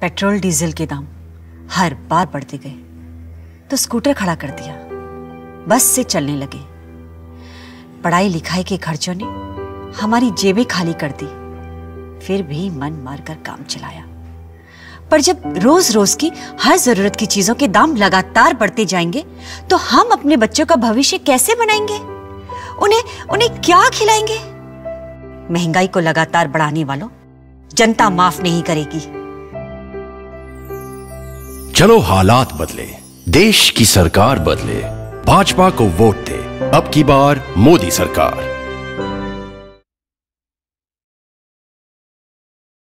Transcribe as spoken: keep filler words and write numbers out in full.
Petrol diesel के दाम हर बार बढ़ते गए तो स्कूटर खड़ा कर दिया, बस से चलने लगे। पढ़ाई लिखाई के खर्चों ने हमारी जेबें खाली कर दी, फिर भी मन मारकर काम चलाया। पर जब रोज रोज की हर जरूरत की चीजों के दाम लगातार बढ़ते जाएंगे तो हम अपने बच्चों का भविष्य कैसे बनाएंगे? उन्हें उन्हें क्या खिलाएंगे? महंगाई को लगातार बढ़ाने वालों जनता माफ नहीं करेगी। चलो हालात बदले, देश की सरकार बदले, भाजपा को वोट दे, अब की बार मोदी सरकार।